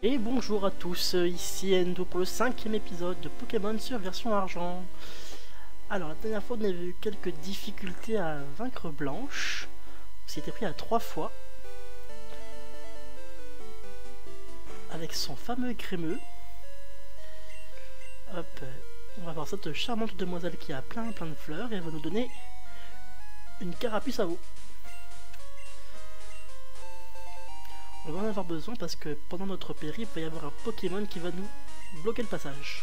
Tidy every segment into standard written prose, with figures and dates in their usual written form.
Et bonjour à tous, ici Endo pour le 5e épisode de Pokémon sur version argent. Alors la dernière fois on avait eu quelques difficultés à vaincre Blanche. On s'y était pris à 3 fois. Avec son fameux crémeux. Hop, on va voir cette charmante demoiselle qui a plein de fleurs et elle va nous donner une carapuce à veau. On va en avoir besoin parce que pendant notre périple, il va y avoir un Pokémon qui va nous bloquer le passage.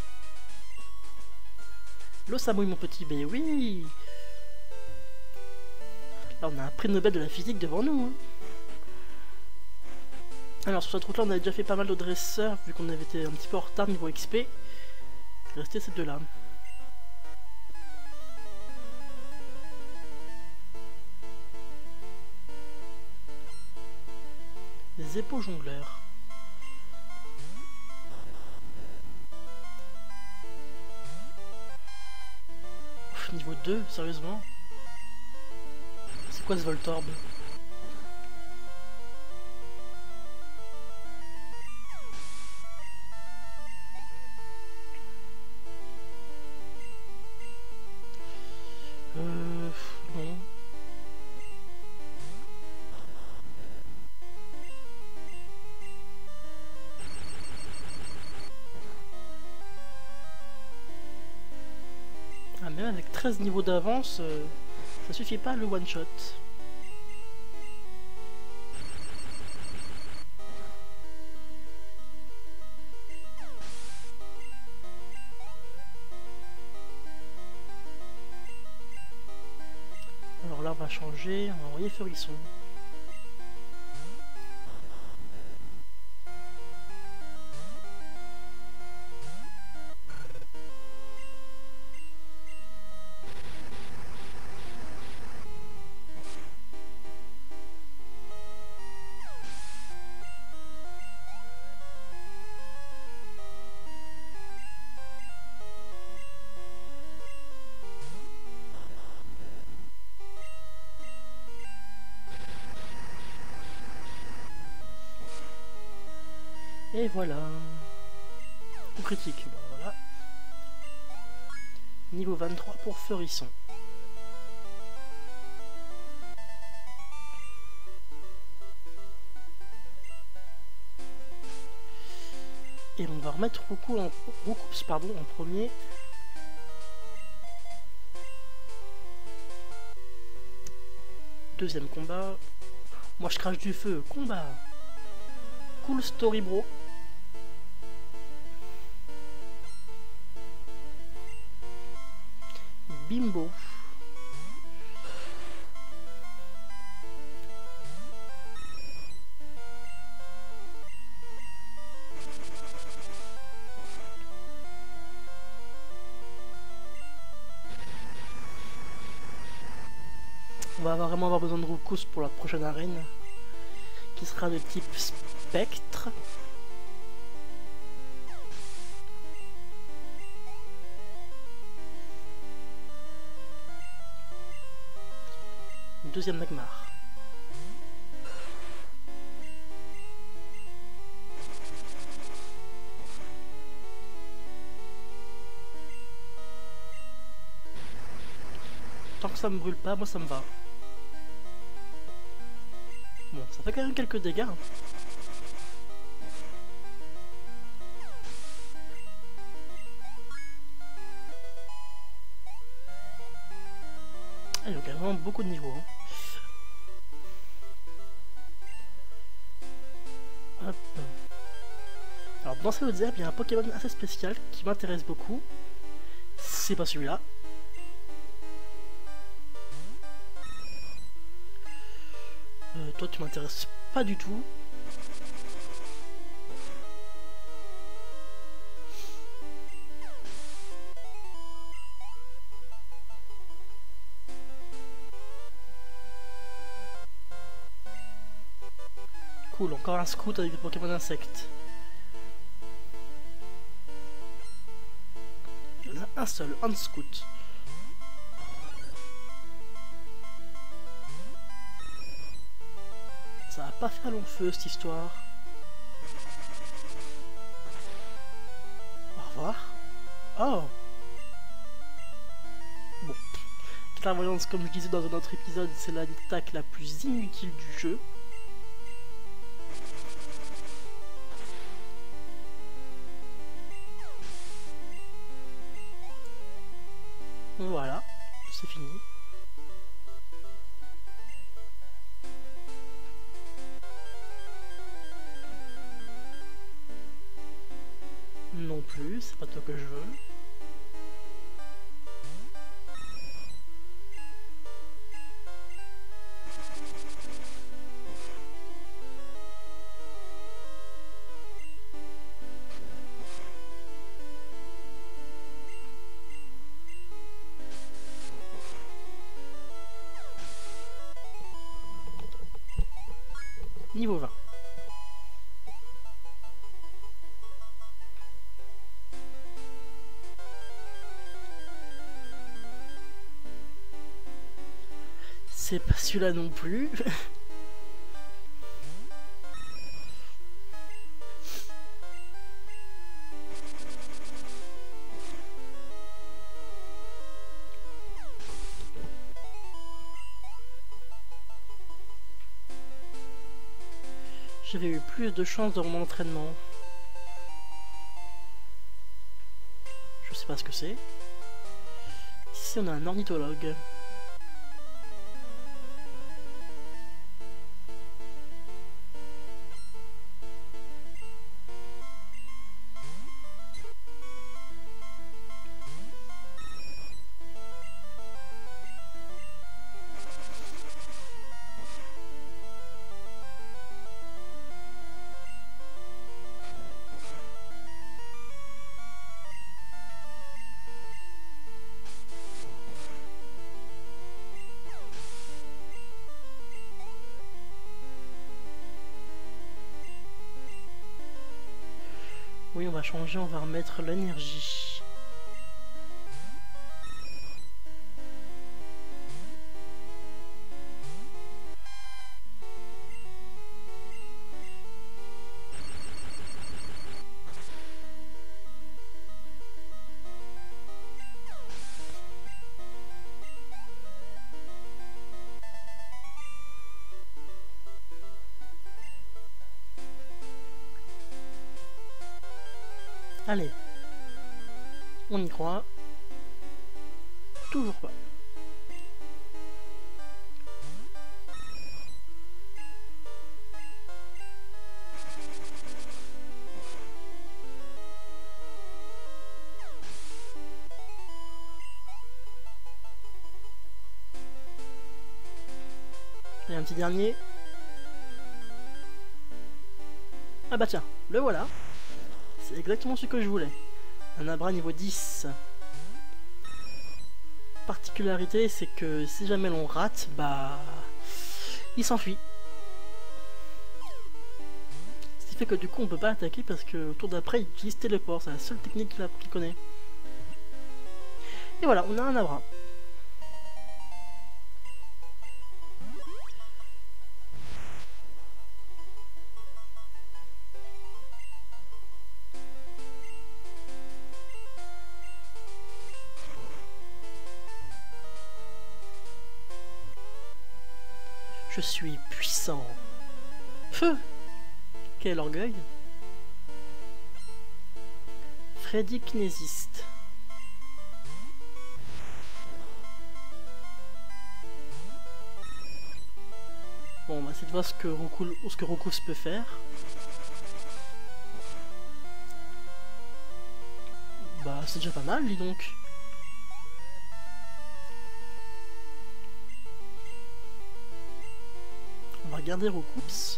L'eau ça mouille mon petit, ben oui. Là on a un prix Nobel de la physique devant nous. Alors sur cette route là on avait déjà fait pas mal de dresseurs vu qu'on avait été un petit peu en retard niveau XP. Il restait ces deux là. Les épaules jongleurs. Niveau 2, sérieusement? C'est quoi ce Voltorb? Non. Ah, même avec 13 niveaux d'avance, ça suffit pas le one shot. Alors là on va changer, on va envoyer Furisson. Et voilà. Coup critique, bon voilà. Niveau 23 pour Furisson. Et on va remettre Roucoups en premier. Deuxième combat. Moi je crache du feu. Combat. Cool story bro. Bimbo. On va vraiment avoir besoin de Roucoups pour la prochaine arène, qui sera de type spectre. Deuxième Magmar. Tant que ça me brûle pas, moi ça me va. Bon, ça fait quand même quelques dégâts. Hein. Ah, il y a vraiment beaucoup de niveaux. Hein. Hop. Alors dans cette herbe, il y a un Pokémon assez spécial qui m'intéresse beaucoup. C'est pas celui-là. Toi tu m'intéresses pas du tout. Cool, encore un scout avec des Pokémon insectes. Il y en a un seul, un scout. Ça va pas faire long feu cette histoire. Oh. Bon. Clairvoyance, comme je disais dans un autre épisode, c'est l'attaque la plus inutile du jeu. Voilà, c'est fini. Non plus, c'est pas toi que je veux. Niveau 20. C'est pas celui-là non plus. J'avais eu plus de chance dans mon entraînement. Je sais pas ce que c'est. Ici on a un ornithologue. Oui, on va changer, on va remettre l'énergie. Allez, on y croit. Toujours pas. Et un petit dernier. Ah bah tiens, le voilà. C'est exactement ce que je voulais. Un Abra niveau 10. Particularité, c'est que si jamais l'on rate, bah... il s'enfuit. Ce qui fait que du coup on peut pas attaquer parce que au tour d'après il utilise téléport. C'est la seule technique qu'il connaît. Et voilà, on a un Abra. Je suis puissant. Feu! Quel orgueil! Freddy Kinésiste. Bon, on va essayer de voir ce que Roukoufs peut faire. Bah, c'est déjà pas mal, dis donc. On va regarder Roukoufs.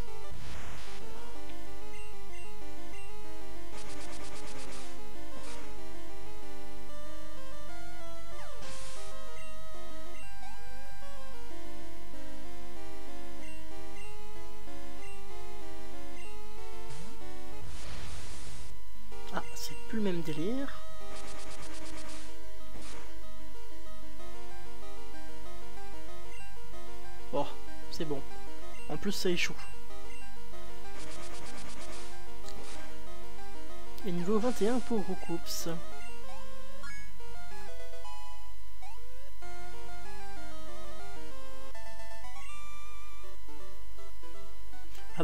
Ah, c'est plus le même délire. Bon, c'est bon. En plus, ça échoue. Et niveau 21 pour Roukoufs.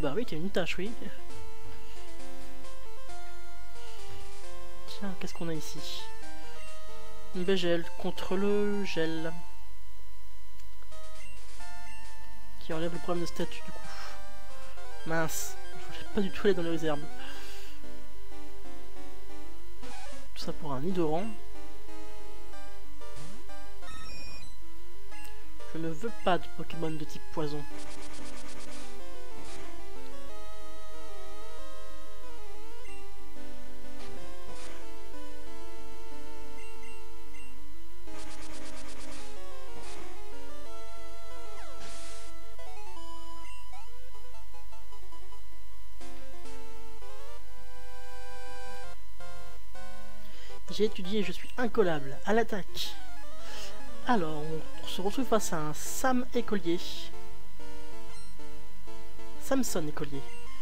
bah oui, t'as une tâche, oui. Tiens, qu'est-ce qu'on a ici? Une bégel contre le gel. Qui enlève le problème de statut du coup. Mince, je voulais pas du tout aller dans les herbes. Tout ça pour un Nidoran. Je ne veux pas de Pokémon de type poison. J'ai étudié et je suis incollable. À l'attaque. Alors, on se retrouve face à un Sam écolier. Samson écolier.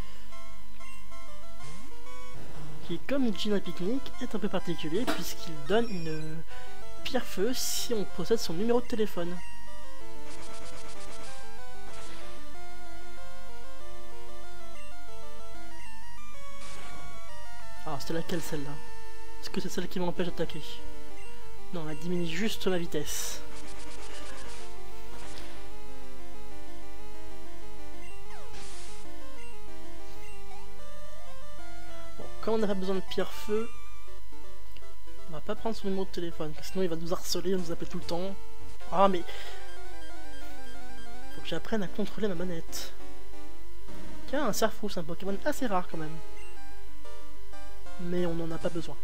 Qui, comme Gina Picnic, est un peu particulier puisqu'il donne une pierre feu si on possède son numéro de téléphone. Alors, c'était laquelle celle-là? Est-ce que c'est celle qui m'empêche d'attaquer? Non, elle diminue juste ma vitesse. Bon, quand on n'a pas besoin de pierre-feu, on va pas prendre son numéro de téléphone, parce que sinon il va nous harceler, nous appeler tout le temps. Ah mais... faut que j'apprenne à contrôler ma manette. Tiens, un Cerfou, c'est un Pokémon assez rare quand même. Mais on n'en a pas besoin.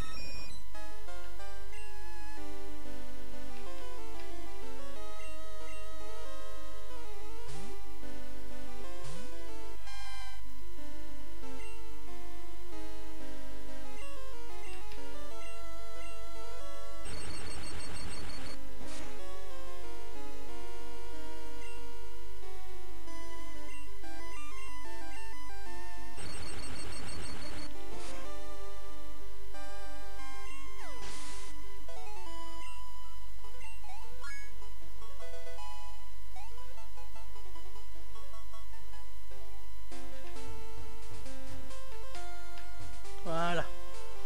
Voilà.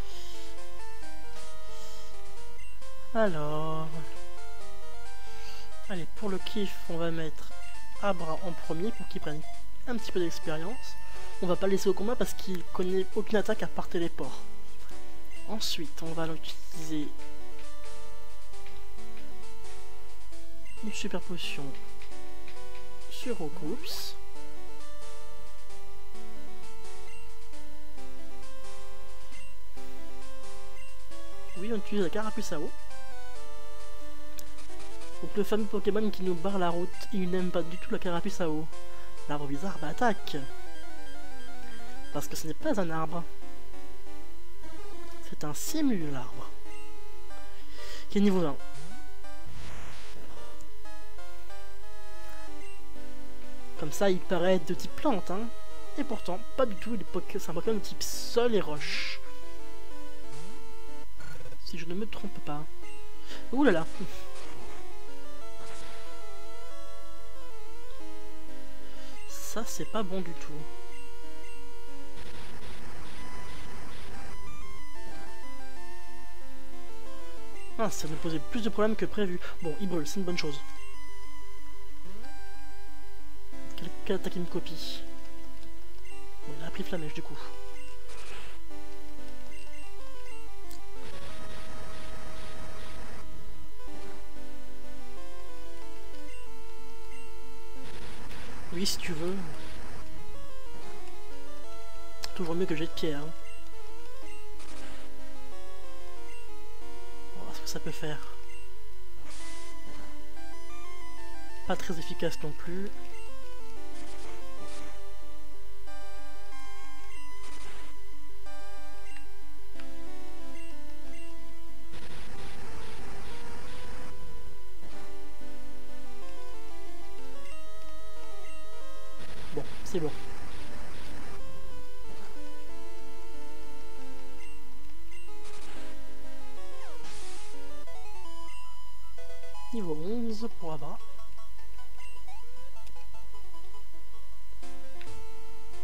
Alors... allez, pour le kiff, on va mettre Abra en premier pour qu'il prenne un petit peu d'expérience. On va pas le laisser au combat parce qu'il connaît aucune attaque à part téléport. Ensuite, on va l'utiliser une super potion sur Ocoops. Oui, on utilise la carapuce à eau. Donc le fameux Pokémon qui nous barre la route, il n'aime pas du tout la carapuce à eau. L'arbre bizarre attaque. Parce que ce n'est pas un arbre. C'est un simul-arbre. Qui est niveau 20. Comme ça, il paraît être de type plante, hein. Et pourtant, pas du tout, c'est un Pokémon de type sol et roche. Si je ne me trompe pas. Ouh là là. Ça, c'est pas bon du tout. Ah, ça nous posait plus de problèmes que prévu. Bon, il brûle, c'est une bonne chose. Quelle attaque il me copie? Bon, il a appris Flamèche du coup. Oui, si tu veux. Toujours mieux que j'ai de pierre. Hein. On va voir ce que ça peut faire. Pas très efficace non plus. Bon, c'est bon. Niveau 11 pour Abra.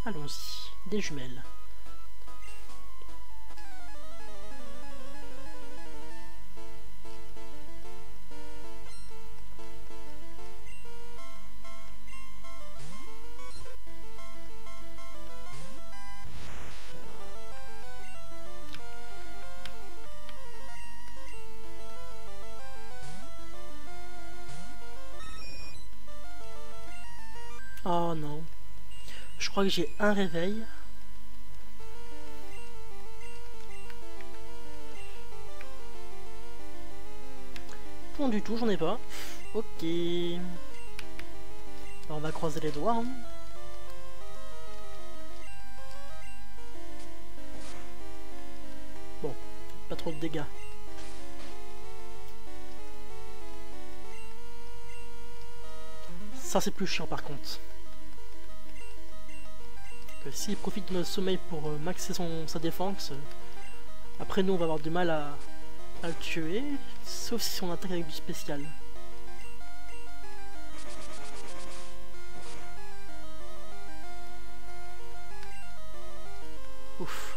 Allons-y, des jumelles. Oh non. Je crois que j'ai un réveil. Non du tout, j'en ai pas. Ok. On va croiser les doigts. Hein. Bon, pas trop de dégâts. Ça c'est plus chiant par contre. Que s'il profite de notre sommeil pour maxer sa défense, après nous on va avoir du mal à le tuer, sauf si on attaque avec du spécial. Ouf.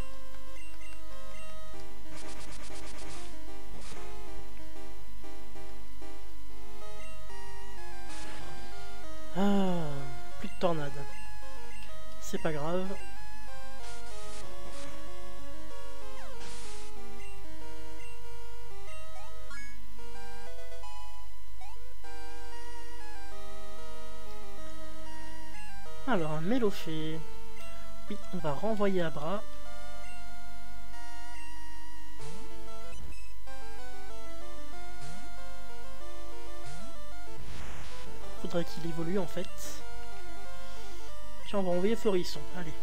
Ah, plus de tornade. C'est pas grave. Alors, un Mélophée. Oui, on va renvoyer à bras. Faudrait qu'il évolue en fait. Tiens, on va envoyer Florisson. Allez.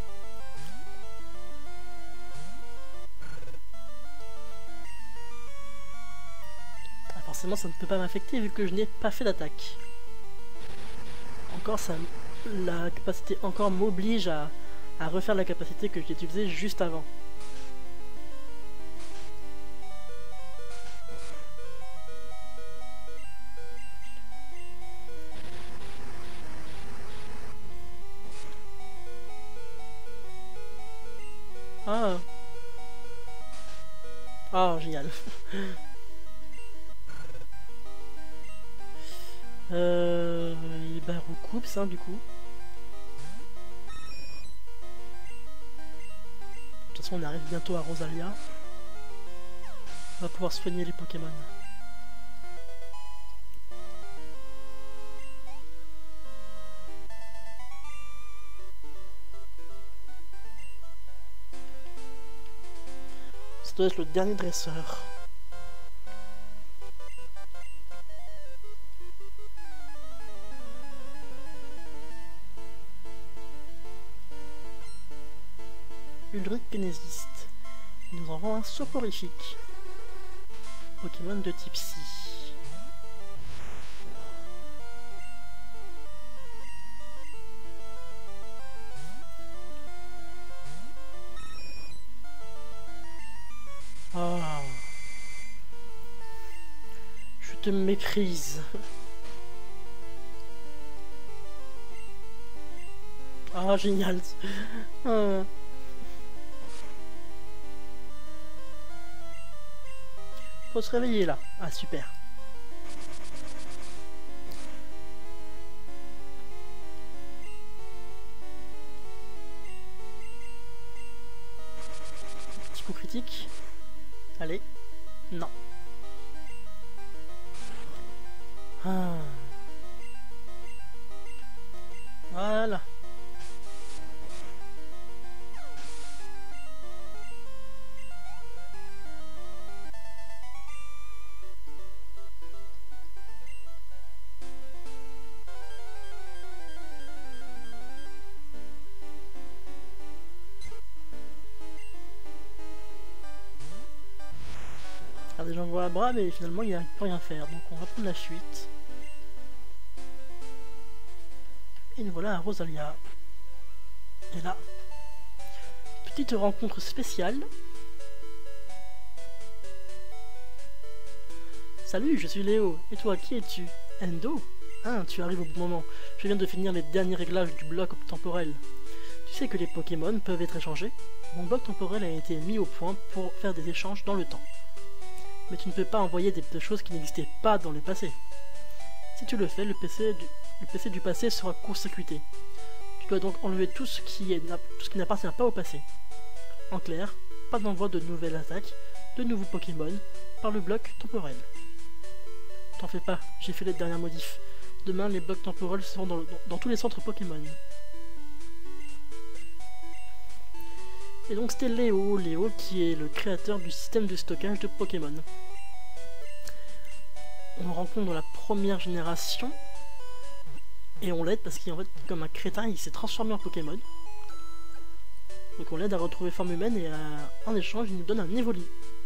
Ah, forcément, ça ne peut pas m'affecter vu que je n'ai pas fait d'attaque. Encore, ça, la capacité encore m'oblige à refaire la capacité que j'ai utilisée juste avant. Ah. Ah, génial. Bah recoupe ça du coup. De toute façon on arrive bientôt à Rosalia. On va pouvoir soigner les Pokémon. Ça doit être le dernier dresseur. Ulrich Kinesiste. Il nous envoie un soporifique. Pokémon de type Psy. Ah. Je te méprise. Ah, génial. Ah. Faut se réveiller là. Ah, super. Petit coup critique. Allez. Non. Ah. Voilà. Regardez, j'envoie à bras, mais finalement il ne peut rien faire. Donc on va prendre la fuite. Et nous voilà à Rosalia. Et là, petite rencontre spéciale. Salut, je suis Léo. Et toi, qui es-tu? Endo? Ah, tu arrives au bon moment. Je viens de finir les derniers réglages du bloc temporel. Tu sais que les Pokémon peuvent être échangés. Mon bloc temporel a été mis au point pour faire des échanges dans le temps. Mais tu ne peux pas envoyer des choses qui n'existaient pas dans le passé. Si tu le fais, le PC du passé sera court-circuité. Tu dois donc enlever tout ce qui n'appartient pas au passé. En clair, pas d'envoi de nouvelles attaques, de nouveaux Pokémon, par le bloc temporel. T'en fais pas, j'ai fait les dernières modifs. Demain, les blocs temporels seront dans tous les centres Pokémon. Et donc c'était Léo qui est le créateur du système de stockage de Pokémon. On le rencontre dans la première génération, et on l'aide parce qu'en fait, comme un crétin, il s'est transformé en Pokémon. Donc on l'aide à retrouver forme humaine et en échange, il nous donne un Evoli.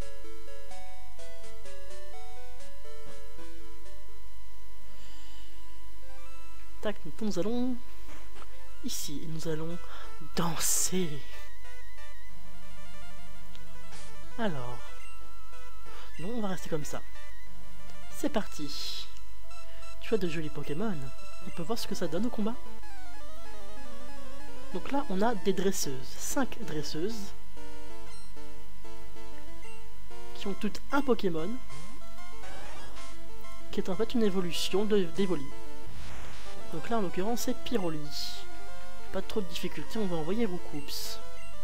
Tac, nous allons ici et nous allons danser. Alors, non, on va rester comme ça. C'est parti. Tu as de jolis Pokémon. On peut voir ce que ça donne au combat. Donc là, on a des dresseuses. 5 dresseuses. Qui ont toutes un Pokémon. Qui est en fait une évolution d'Evoli. Donc là, en l'occurrence, c'est Pyroli. Pas trop de difficultés, on va envoyer Roucoups.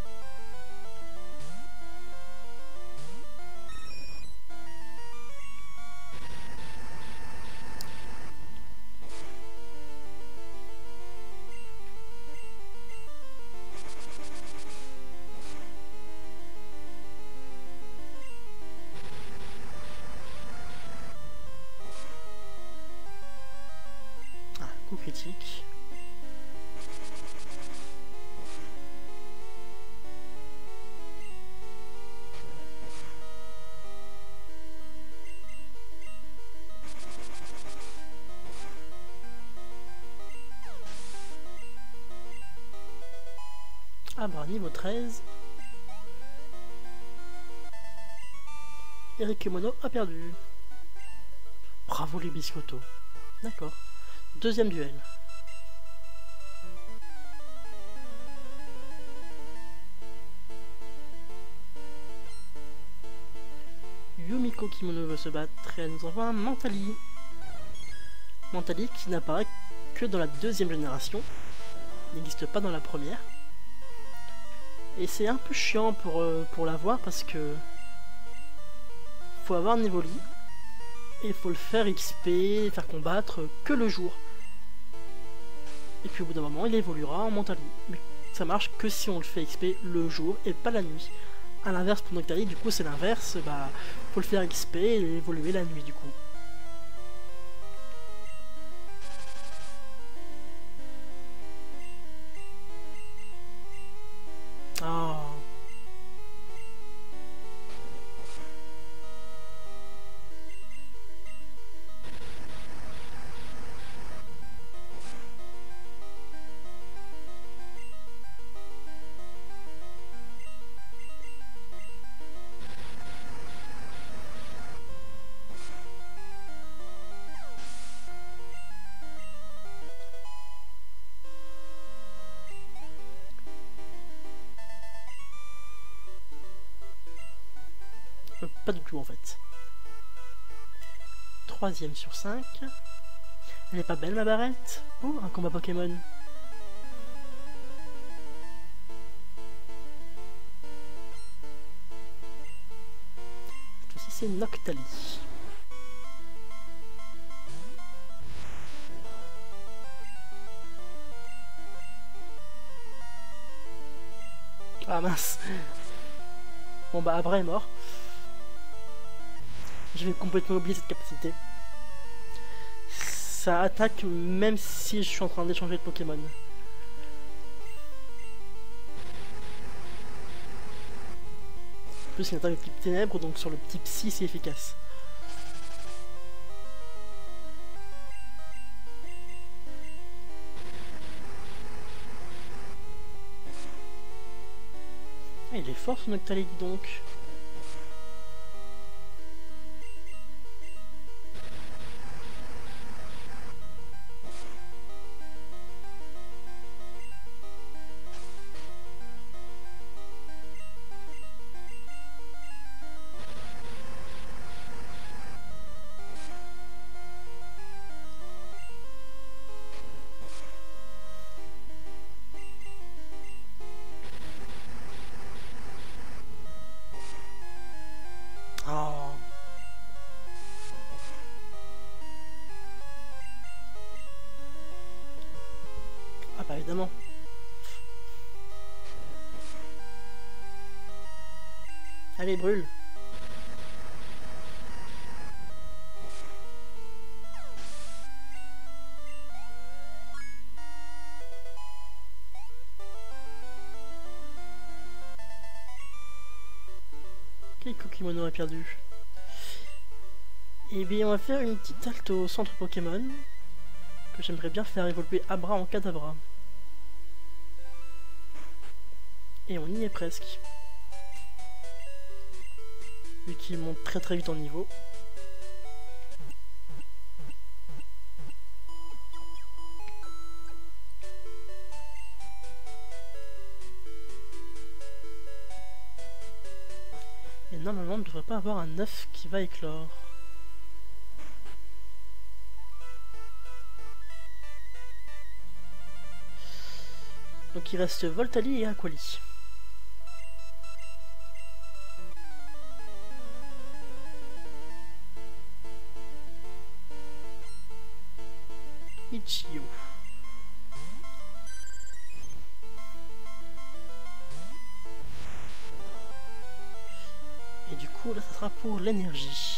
Critique. Ah bah niveau 13. Eric Mono a perdu. Bravo les biscottos. D'accord. Deuxième duel. Yumiko Kimono veut se battre et elle nous envoie un Mentali. Mentali qui n'apparaît que dans la deuxième génération. Il n'existe pas dans la première. Et c'est un peu chiant pour l'avoir parce que faut avoir un Evoli. Et il faut le faire XP, faire combattre que le jour. Et puis au bout d'un moment, il évoluera en Mentali. Mais ça marche que si on le fait XP le jour et pas la nuit. A l'inverse pour Noctali, du coup c'est l'inverse, bah faut le faire XP et évoluer la nuit du coup. Oh. Pas du tout en fait. 3ème sur 5. Elle est pas belle ma barrette? Oh, un combat Pokémon. Cette fois-ci c'est Noctali. Ah mince. Bon bah Abra est mort. Je vais complètement oublier cette capacité. Ça attaque même si je suis en train d'échanger de Pokémon. En plus, c'est une attaque de type ténèbres, donc sur le petit psy, c'est efficace. Ah, il est fort ce Noctali, dis donc. Allez, brûle. Quel Kokimono a perdu? Et bien on va faire une petite halte au centre Pokémon que j'aimerais bien faire évoluer Abra en Kadabra. Et on y est presque. Vu qu'il monte très très vite en niveau. Et normalement on ne devrait pas avoir un œuf qui va éclore. Donc il reste Voltali et Aquali. Ichio. Et du coup là ça sera pour l'énergie.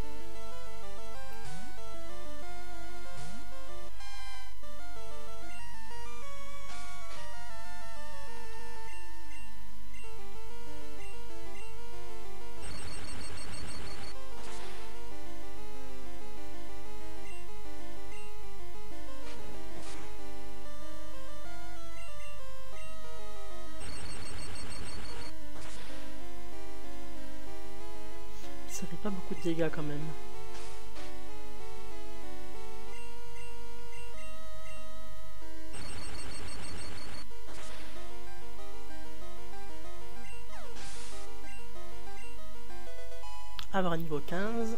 Ça fait pas beaucoup de dégâts quand même. Avoir un niveau 15.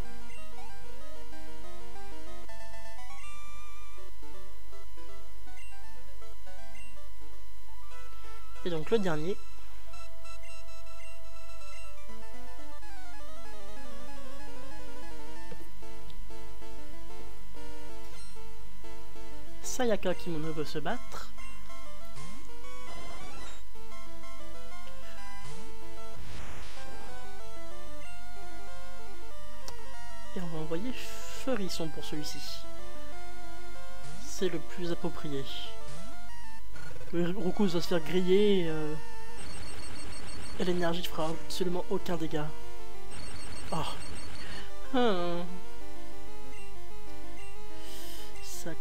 Et donc le dernier. Sayaka Kimono veut se battre. Et on va envoyer Feurisson pour celui-ci. C'est le plus approprié. Le Roukous va se faire griller et l'énergie ne fera absolument aucun dégât. Oh. Sac.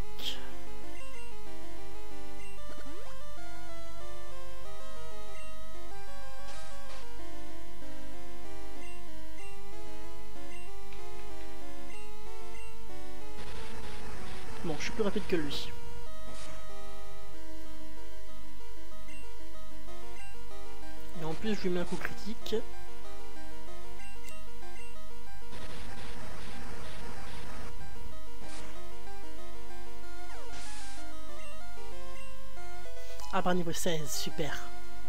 Bon, je suis plus rapide que lui. Et en plus, je lui mets un coup critique. Ah bah niveau 16, super.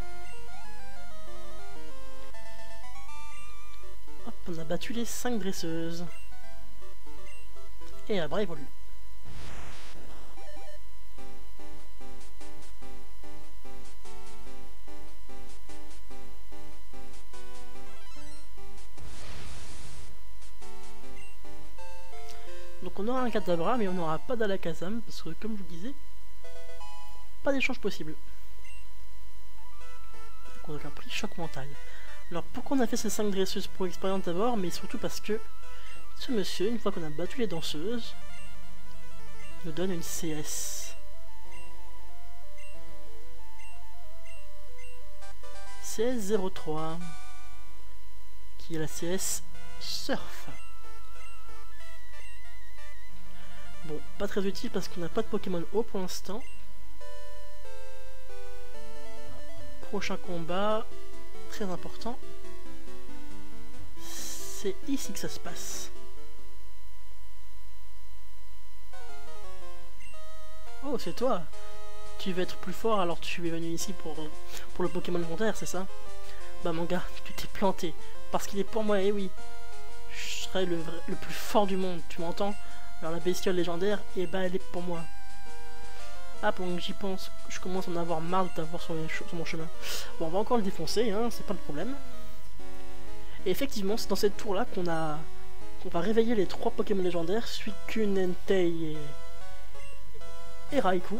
Hop, on a battu les 5 dresseuses. Et Abra évolue. Donc on aura un Kadabra mais on n'aura pas d'Alakazam parce que comme je vous disais, pas d'échange possible. Donc on a pris choc mental. Alors pourquoi on a fait ces 5 dresseuses pour expérience d'abord, mais surtout parce que ce monsieur, une fois qu'on a battu les danseuses, nous donne une CS. CS 03 qui est la CS Surf. Bon, pas très utile parce qu'on n'a pas de Pokémon haut pour l'instant. Prochain combat, très important. C'est ici que ça se passe. Oh, c'est toi. Tu veux être plus fort alors tu es venu ici pour le Pokémon frontière, c'est ça? Bah mon gars, tu t'es planté. Parce qu'il est pour moi, et oui. Je serai le plus fort du monde, tu m'entends? Alors la bestiole légendaire, et bah elle est pour moi. Ah, pendant que j'y pense, je commence à en avoir marre de t'avoir sur mon chemin. Bon, on va encore le défoncer, hein, c'est pas le problème. Et effectivement, c'est dans cette tour-là qu'on va réveiller les 3 Pokémon légendaires, Suicune, Entei et Raikou.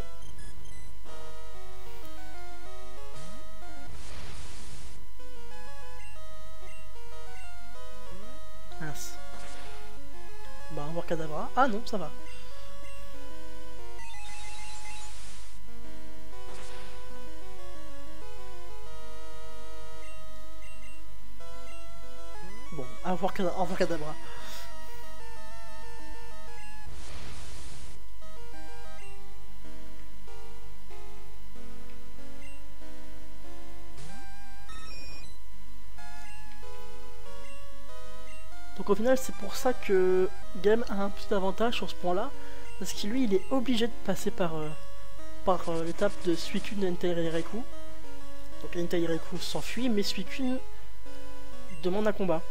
Mince. Bah, on va voir Kadabra. Ah non, ça va. Bon, au revoir Kadabra. Donc au final, c'est pour ça que Game a un petit avantage sur ce point-là, parce que lui, il est obligé de passer par l'étape de Suicune, Entei et Raikou. Donc Entei et Raikou s'enfuit, mais Suicune demande un combat.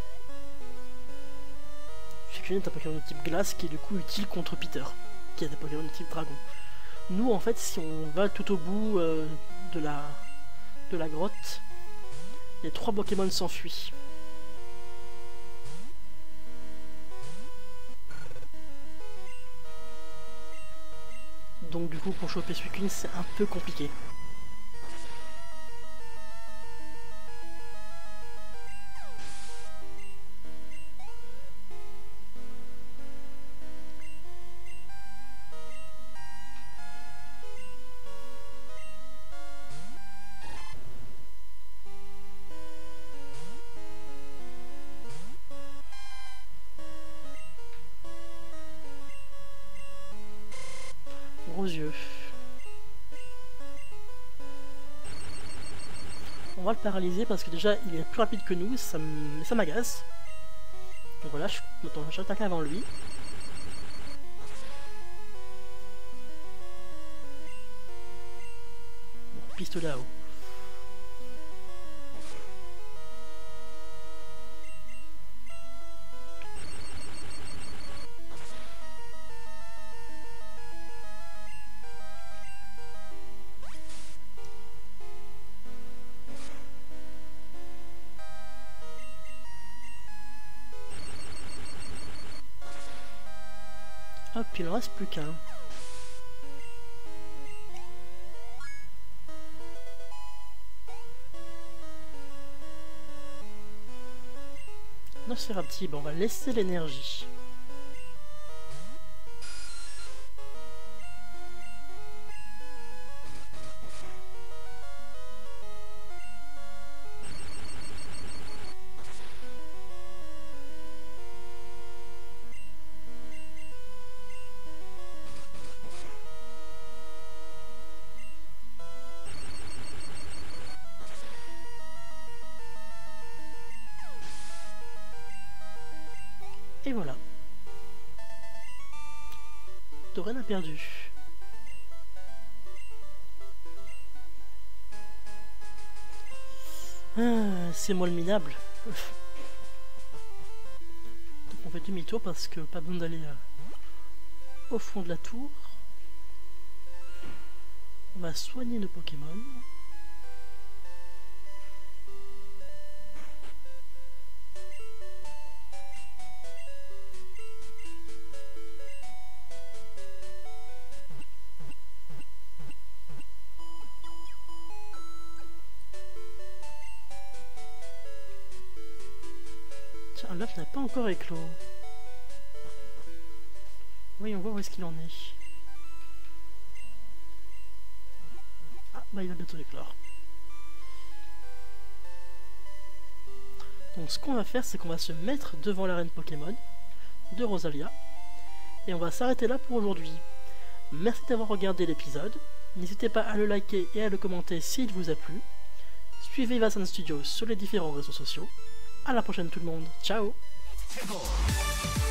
Suicune est un Pokémon de type glace qui est du coup utile contre Peter, qui est un Pokémon de type dragon. Nous, en fait, si on va tout au bout de la grotte, les 3 Pokémon s'enfuient. Donc du coup pour choper Suicune c'est un peu compliqué. Gros yeux. On va le paralyser parce que déjà il est plus rapide que nous, ça m'agace. Donc voilà, j'attaque avant lui. Bon, pistolet à eau. Hop, il en reste plus qu'un. Nosferapti, bon, on va laisser l'énergie. Et voilà. Doren a perdu. Ah, c'est moi le minable. Donc on fait demi-tour parce que pas besoin d'aller au fond de la tour. On va soigner nos Pokémon. Tiens, l'œuf n'a pas encore éclos. Voyons voir où est-ce qu'il en est. Ah, bah il va bientôt éclore. Donc ce qu'on va faire, c'est qu'on va se mettre devant l'arène Pokémon de Rosalia. Et on va s'arrêter là pour aujourd'hui. Merci d'avoir regardé l'épisode. N'hésitez pas à le liker et à le commenter s'il vous a plu. Suivez Vasan Studios sur les différents réseaux sociaux. A la prochaine tout le monde. Ciao.